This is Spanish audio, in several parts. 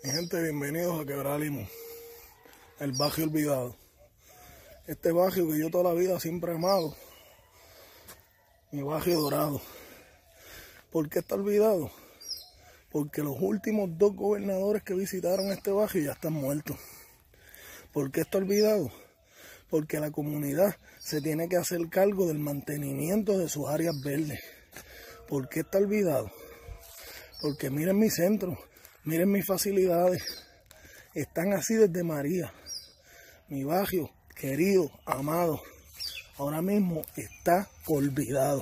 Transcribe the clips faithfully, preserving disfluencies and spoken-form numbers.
Mi gente, bienvenidos a Quebrada Limón, el barrio olvidado. Este barrio que yo toda la vida siempre he amado, mi barrio dorado. ¿Por qué está olvidado? Porque los últimos dos gobernadores que visitaron este barrio ya están muertos. ¿Por qué está olvidado? Porque la comunidad se tiene que hacer cargo del mantenimiento de sus áreas verdes. ¿Por qué está olvidado? Porque miren mi centro, miren mis facilidades, están así desde María. Mi barrio querido, amado, ahora mismo está olvidado.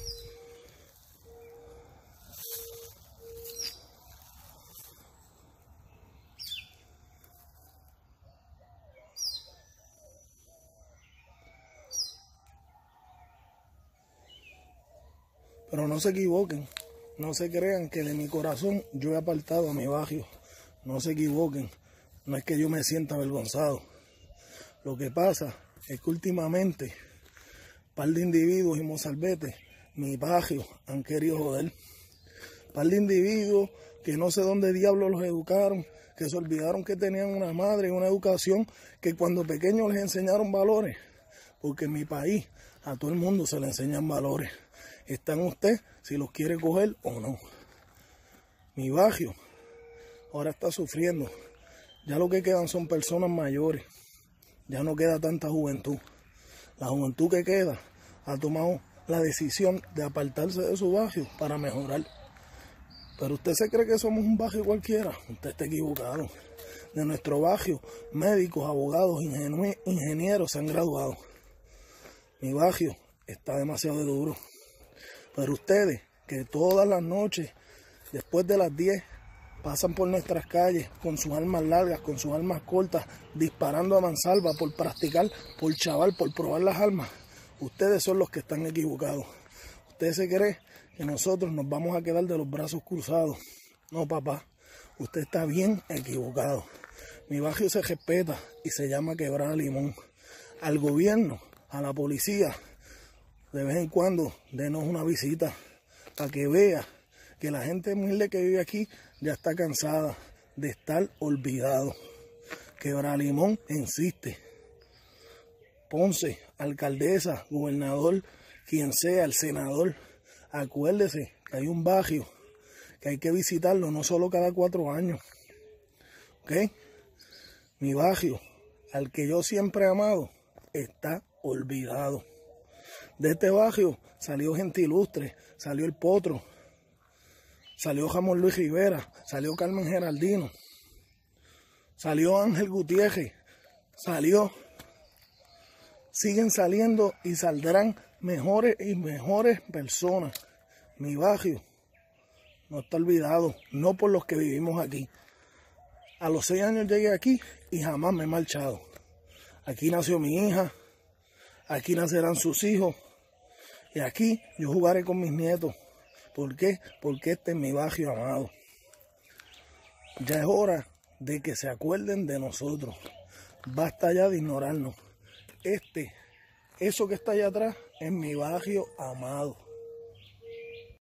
Pero no se equivoquen, no se crean que de mi corazón yo he apartado a mi barrio. No se equivoquen, no es que yo me sienta avergonzado. Lo que pasa es que últimamente, un par de individuos y mozalbetes, mi barrio han querido joder. Un par de individuos que no sé dónde diablos los educaron, que se olvidaron que tenían una madre y una educación, que cuando pequeños les enseñaron valores. Porque en mi país a todo el mundo se le enseñan valores. Está en usted si los quiere coger o no. Mi barrio ahora está sufriendo. Ya lo que quedan son personas mayores. Ya no queda tanta juventud. La juventud que queda ha tomado la decisión de apartarse de su barrio para mejorar. Pero usted se cree que somos un barrio cualquiera. Usted está equivocado. De nuestro barrio, médicos, abogados, ingenieros se han graduado. Mi barrio está demasiado duro. Pero ustedes, que todas las noches, después de las diez, pasan por nuestras calles con sus armas largas, con sus armas cortas, disparando a mansalva por practicar, por chaval, por probar las armas, ustedes son los que están equivocados. Ustedes se creen que nosotros nos vamos a quedar de los brazos cruzados. No, papá, usted está bien equivocado. Mi barrio se respeta y se llama Quebrada Limón. Al gobierno, a la policía, de vez en cuando denos una visita para que vea que la gente humilde que vive aquí ya está cansada de estar olvidado. Quebrada Limón insiste. Ponce, alcaldesa, gobernador, quien sea, el senador, acuérdese que hay un barrio que hay que visitarlo no solo cada cuatro años. ¿Ok? Mi barrio, al que yo siempre he amado, está olvidado. De este barrio salió gente ilustre, salió el Potro, salió Ramón Luis Rivera, salió Carmen Geraldino, salió Ángel Gutiérrez, salió, siguen saliendo y saldrán mejores y mejores personas. Mi barrio no está olvidado, no por los que vivimos aquí. A los seis años llegué aquí y jamás me he marchado. Aquí nació mi hija, aquí nacerán sus hijos. Y aquí yo jugaré con mis nietos. ¿Por qué? Porque este es mi barrio amado. Ya es hora de que se acuerden de nosotros. Basta ya de ignorarnos. Este, eso que está allá atrás, es mi barrio amado.